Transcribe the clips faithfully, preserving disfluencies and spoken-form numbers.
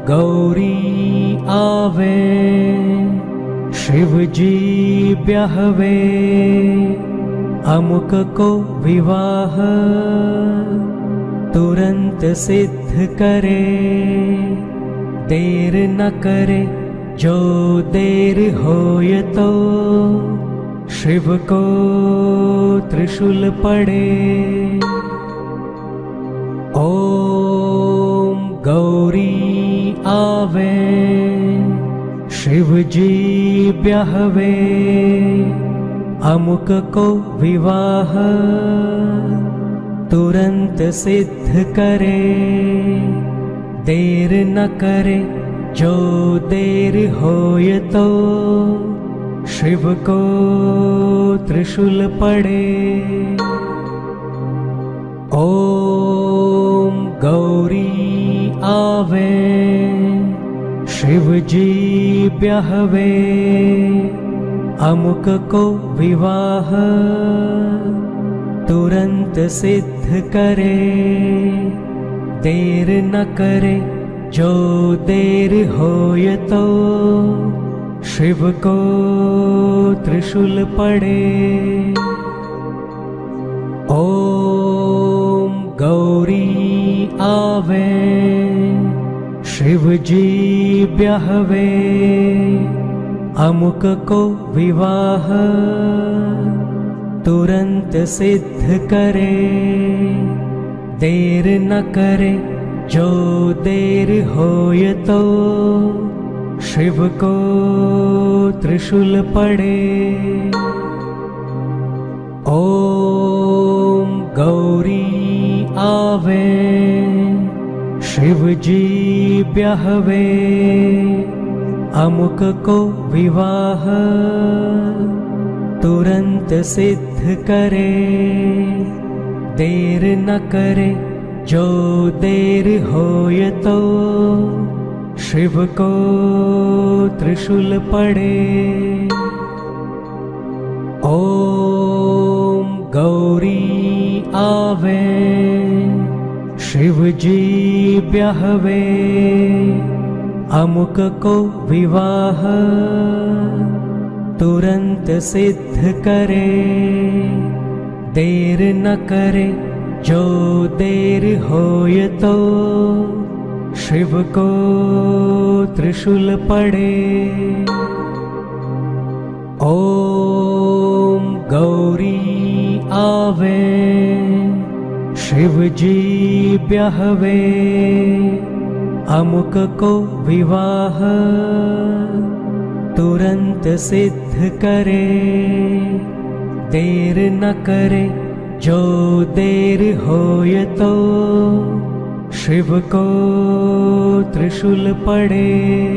गौरी आवे शिव जी ब्याहवे अमुक को विवाह तुरंत सिद्ध करे। देर न करे जो देर होय तो शिव को त्रिशूल पड़े। ओम गौरी आवे शिव जी ब्याहवे अमुक को विवाह तुरंत सिद्ध करे। देर न करे जो देर होय तो शिव को त्रिशूल पड़े। ओम गौरी आवे शिव जी ब्याहवे अमुक को विवाह तुरंत सिद्ध करे। देर न करे जो देर होय तो शिव को त्रिशूल पड़े। ओम गौरी आवे शिव जी ब्याहवे अमुक को विवाह तुरंत सिद्ध करे। देर न करे जो देर होय तो शिव को त्रिशूल पड़े। ओम गौरी आवे शिव जी ब्याहवे अमुक को विवाह तुरंत सिद्ध करे। देर न करे जो देर होय तो शिव को त्रिशूल पड़े। ओम गौरी आवे शिव जी ब्याहवे अमुक को विवाह तुरंत सिद्ध करे। देर न करे जो देर होय तो शिव को त्रिशूल पड़े। ओम गौरी आवे शिव जी ब्याहवे अमुक को विवाह तुरंत सिद्ध करे। देर न करे जो देर होय तो शिव को त्रिशूल पड़े।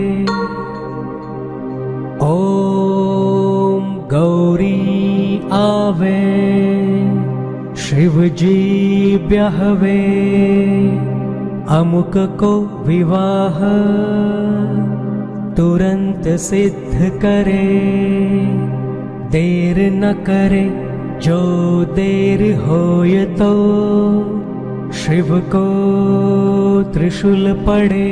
ओम गौरी आवे शिव जी ब्याहवे अमुक को विवाह तुरंत सिद्ध करे। देर न करे जो देर होय तो शिव को त्रिशूल पड़े।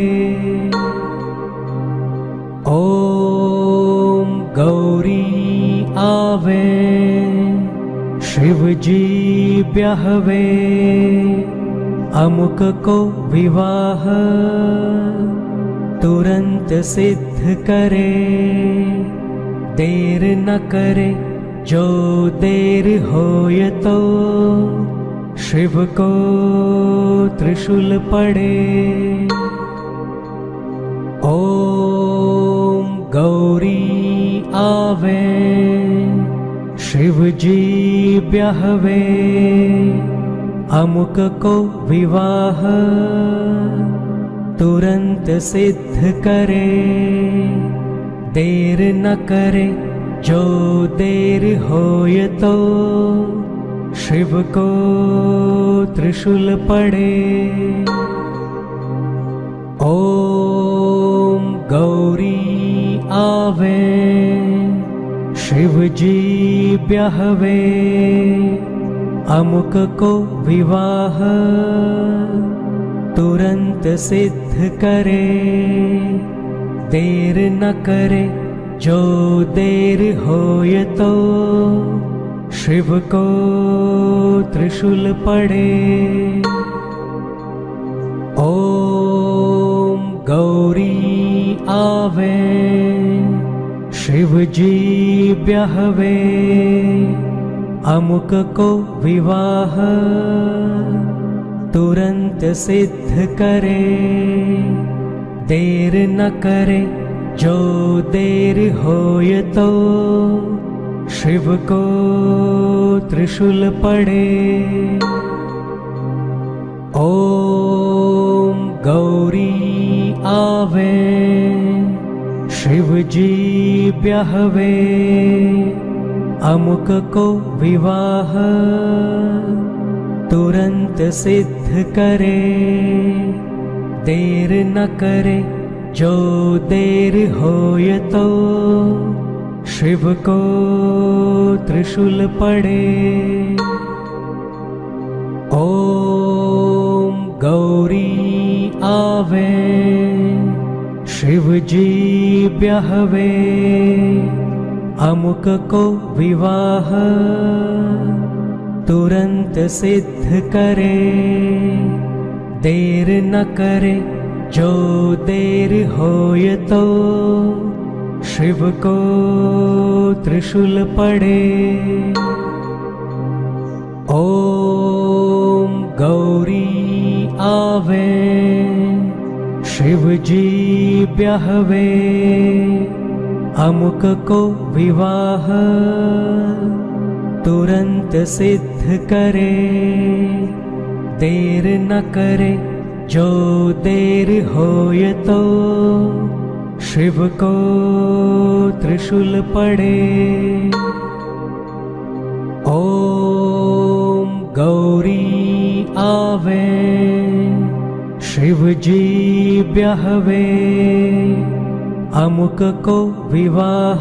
ओम गौरी आवे शिव जी ब्याहवे अमुक को विवाह तुरंत सिद्ध करे। देर न करे जो देर होय तो शिव को त्रिशूल पड़े। ओम गौरी आवे शिव जी ब्याहवे अमुक को विवाह तुरंत सिद्ध करे। देर न करे जो देर होय तो शिव को त्रिशूल पड़े। ओम गौरी आवे शिव जी ब्याहवे अमुक को विवाह तुरंत सिद्ध करे। देर न करे जो देर होय तो शिव को त्रिशूल पड़े। ओम गौरी आवे शिव जी ब्याहवे अमुक को विवाह तुरंत सिद्ध करे। देर न करे जो देर होय तो शिव को त्रिशूल पड़े। ओम गौरी आवे शिव जी ब्याहवे अमुक को विवाह तुरंत सिद्ध करे। देर न करे जो देर होय तो शिव को त्रिशूल पड़े। ओम गौरी आवे शिव जी ब्याहवे अमुक को विवाह तुरंत सिद्ध करे। देर न करे जो देर होय तो शिव को त्रिशूल पड़े। ओम गौरी आवे शिव जी ब्याहवे अमुक को विवाह तुरंत सिद्ध करे। देर न करे जो देर होय तो शिव को त्रिशूल पड़े। ओम गौरी आवे शिव जी ब्याहवे अमुक को विवाह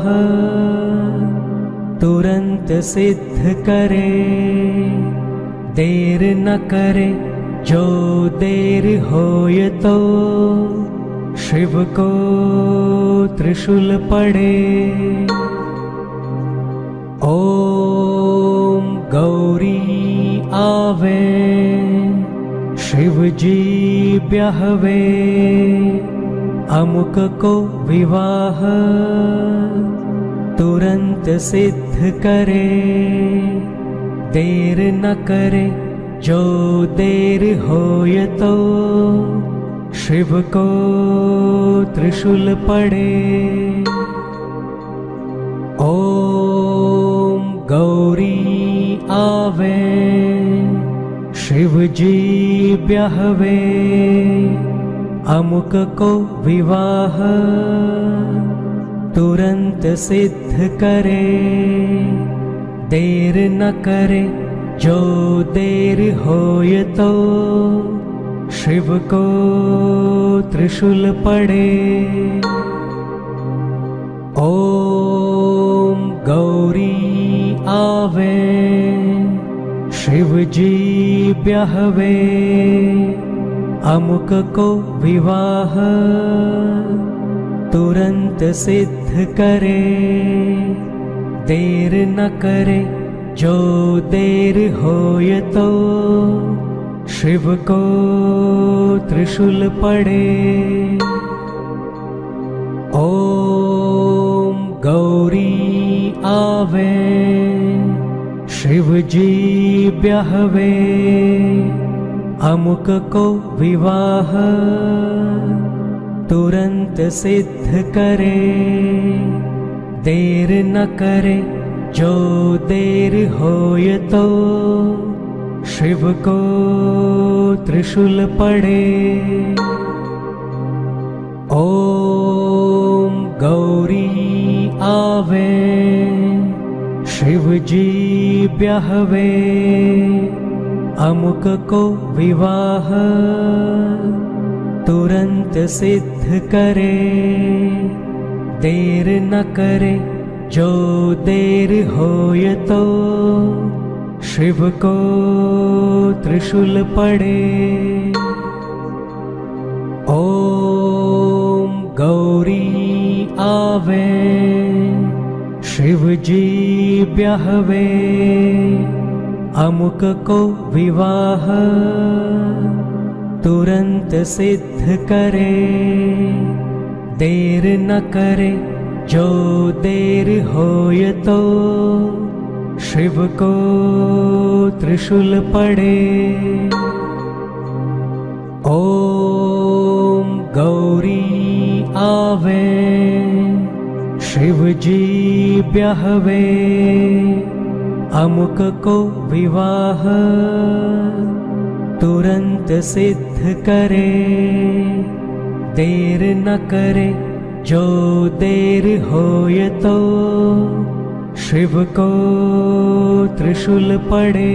तुरंत सिद्ध करे। देर न करे जो देर होय तो शिव को त्रिशूल पड़े। ओम गौरी आवे शिव जी ब्याहवे अमुक को विवाह तुरंत सिद्ध करे। देर न करे जो देर होय तो शिव को त्रिशूल पड़े। ओम गौरी आवे शिव जी ब्याहवे अमुक को विवाह तुरंत सिद्ध करे। देर न करे जो देर होय तो शिव को त्रिशूल पड़े। ओम गौरी आवे शिव जी ब्याहवे अमुक को विवाह तुरंत सिद्ध करे। देर न करे जो देर होय तो शिव को त्रिशूल पड़े। ओम गौरी आवे शिव जी ब्याहवे अमुक को विवाह तुरंत सिद्ध करे। देर न करे जो देर होय तो शिव को त्रिशूल पड़े। ओम गौरी आवे शिव जी ब्याहवे अमुक को विवाह तुरंत सिद्ध करे। देर न करे जो देर होय तो शिव को त्रिशूल पड़े। गौरी आवे शिव जी ब्याहवे अमुक को विवाह तुरंत सिद्ध करे। देर न करे जो देर होय तो शिव को त्रिशूल पड़े। ओम गौरी आवे शिव जी ब्याहवे अमुक को विवाह तुरंत सिद्ध करे। देर न करे जो देर होय तो शिव को त्रिशूल पड़े।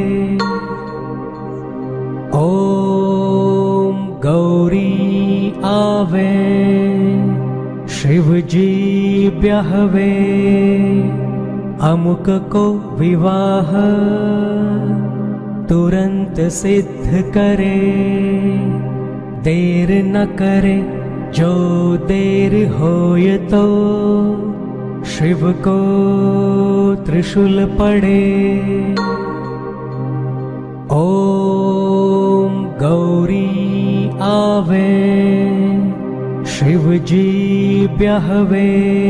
ओम गौरी आवे शिव जी ब्याहवे अमुक को विवाह तुरंत सिद्ध करे। देर न करे जो देर होय तो शिव को त्रिशूल पड़े। ओम गौरी आवे शिव जी ब्याहवे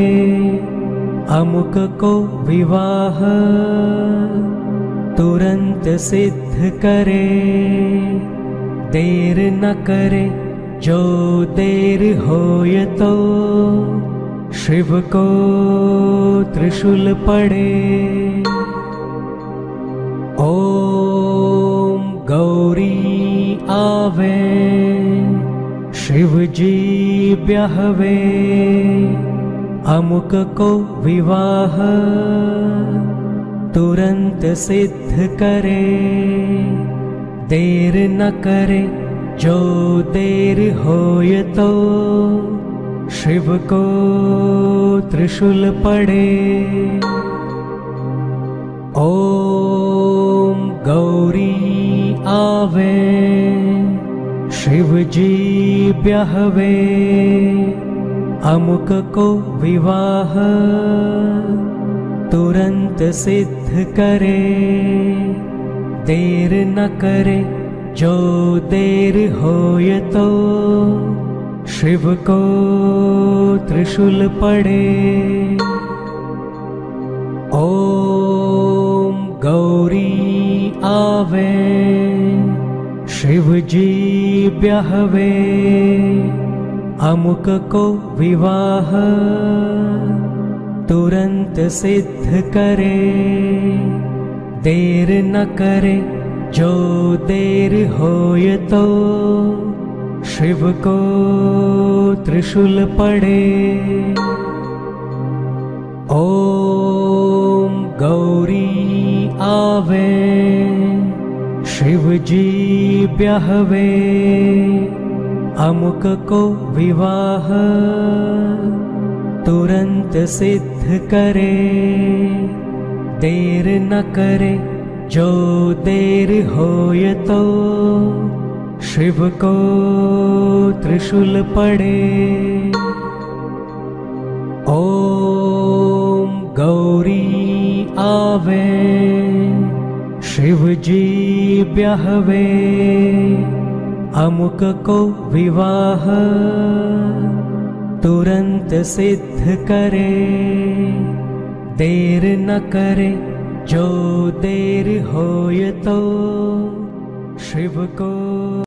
अमुक को विवाह तुरंत सिद्ध करे। देर न करे जो देर होय तो शिव को त्रिशूल पड़े। ओम गौरी आवे शिव जी ब्याहवे अमुक को विवाह तुरंत सिद्ध करे। देर न करे जो देर होय तो शिव को त्रिशूल पड़े। ओम गौरी आवे शिव जी ब्याहवे अमुक को विवाह तुरंत सिद्ध करे। देर न करे जो देर होय तो शिव को त्रिशूल पड़े। ओम गौरी आवे शिव जी ब्याहवे अमुक को विवाह तुरंत सिद्ध करे। देर न करे जो देर होय तो शिव को त्रिशूल पड़े। ओम गौरी आवे शिव जी ब्याहवे अमुक को विवाह तुरंत सिद्ध करे। देर न करे जो देर होय तो शिव को त्रिशूल पड़े। ओम गौरी आवे शिव जी ब्याहवे अमुक को विवाह तुरंत सिद्ध करे। देर न करे जो देर होय तो शिव को